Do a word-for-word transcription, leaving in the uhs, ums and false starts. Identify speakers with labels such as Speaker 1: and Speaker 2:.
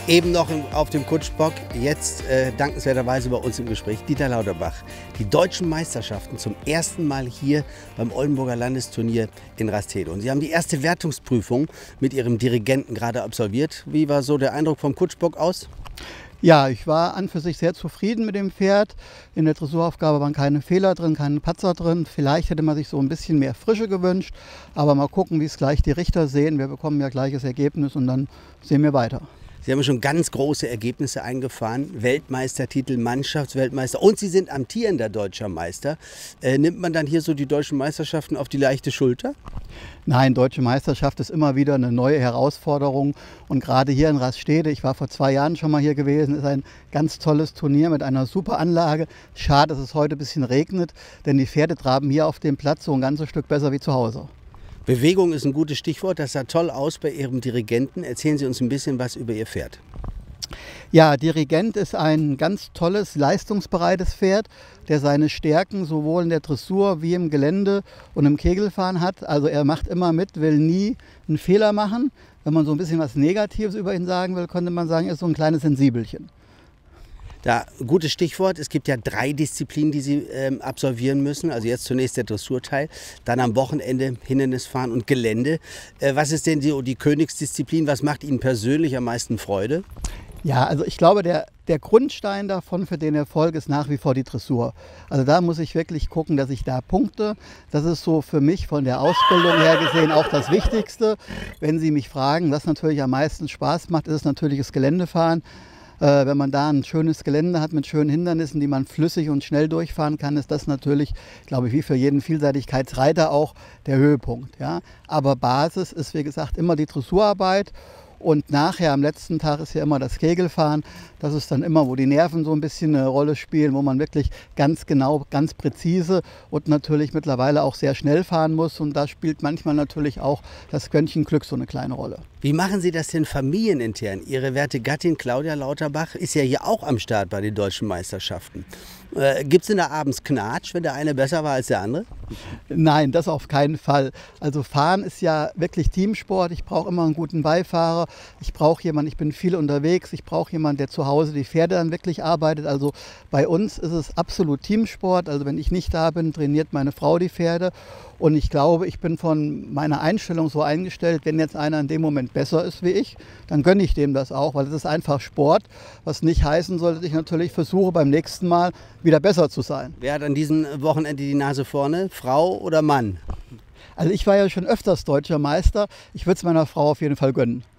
Speaker 1: Eben noch im, auf dem Kutschbock, jetzt äh, dankenswerterweise bei uns im Gespräch Dieter Lauterbach. Die deutschen Meisterschaften zum ersten Mal hier beim Oldenburger Landesturnier in Rastede. Und Sie haben die erste Wertungsprüfung mit Ihrem Dirigenten gerade absolviert. Wie war so der Eindruck vom Kutschbock aus?
Speaker 2: Ja, ich war an für sich sehr zufrieden mit dem Pferd. In der Dressuraufgabe waren keine Fehler drin, keine Patzer drin. Vielleicht hätte man sich so ein bisschen mehr Frische gewünscht. Aber mal gucken, wie es gleich die Richter sehen. Wir bekommen ja gleiches Ergebnis und dann sehen wir weiter.
Speaker 1: Sie haben schon ganz große Ergebnisse eingefahren. Weltmeistertitel, Mannschaftsweltmeister und Sie sind amtierender deutscher Meister. Äh, nimmt man dann hier so die deutschen Meisterschaften auf die leichte Schulter?
Speaker 2: Nein, Deutsche Meisterschaft ist immer wieder eine neue Herausforderung. Und gerade hier in Rastede, ich war vor zwei Jahren schon mal hier gewesen, ist ein ganz tolles Turnier mit einer super Anlage. Schade, dass es heute ein bisschen regnet, denn die Pferde traben hier auf dem Platz so ein ganzes Stück besser wie zu Hause.
Speaker 1: Bewegung ist ein gutes Stichwort. Das sah toll aus bei Ihrem Dirigenten. Erzählen Sie uns ein bisschen was über Ihr Pferd.
Speaker 2: Ja, Dirigent ist ein ganz tolles, leistungsbereites Pferd, der seine Stärken sowohl in der Dressur wie im Gelände und im Kegelfahren hat. Also er macht immer mit, will nie einen Fehler machen. Wenn man so ein bisschen was Negatives über ihn sagen will, könnte man sagen, er ist so ein kleines Sensibelchen.
Speaker 1: Da, gutes Stichwort, es gibt ja drei Disziplinen, die Sie ähm, absolvieren müssen. Also jetzt zunächst der Dressurteil, dann am Wochenende Hindernisfahren und Gelände. Äh, was ist denn die, die Königsdisziplin? Was macht Ihnen persönlich am meisten Freude?
Speaker 2: Ja, also ich glaube, der, der Grundstein davon für den Erfolg ist nach wie vor die Dressur. Also da muss ich wirklich gucken, dass ich da punkte. Das ist so für mich von der Ausbildung her gesehen auch das Wichtigste. Wenn Sie mich fragen, was natürlich am meisten Spaß macht, ist es natürlich das Geländefahren. Äh, wenn man da ein schönes Gelände hat mit schönen Hindernissen, die man flüssig und schnell durchfahren kann, ist das natürlich, glaube ich, wie für jeden Vielseitigkeitsreiter auch der Höhepunkt. Ja? Aber Basis ist, wie gesagt, immer die Dressurarbeit. Und nachher, am letzten Tag, ist ja immer das Kegelfahren. Das ist dann immer, wo die Nerven so ein bisschen eine Rolle spielen, wo man wirklich ganz genau, ganz präzise und natürlich mittlerweile auch sehr schnell fahren muss. Und da spielt manchmal natürlich auch das Quäntchen Glück so eine kleine Rolle.
Speaker 1: Wie machen Sie das denn familienintern? Ihre werte Gattin Claudia Lauterbach ist ja hier auch am Start bei den deutschen Meisterschaften. Äh, Gibt es denn da abends Knatsch, wenn der eine besser war als der andere?
Speaker 2: Nein, das auf keinen Fall. Also Fahren ist ja wirklich Teamsport. Ich brauche immer einen guten Beifahrer. Ich brauche jemanden, ich bin viel unterwegs. Ich brauche jemanden, der zu Hause die Pferde dann wirklich arbeitet. Also bei uns ist es absolut Teamsport. Also wenn ich nicht da bin, trainiert meine Frau die Pferde. Und ich glaube, ich bin von meiner Einstellung so eingestellt, wenn jetzt einer in dem Moment besser ist wie ich, dann gönne ich dem das auch, weil es ist einfach Sport, was nicht heißen soll, dass ich natürlich versuche, beim nächsten Mal wieder besser zu sein.
Speaker 1: Wer hat an diesem Wochenende die Nase vorne, Frau oder Mann?
Speaker 2: Also ich war ja schon öfters deutscher Meister, ich würde es meiner Frau auf jeden Fall gönnen.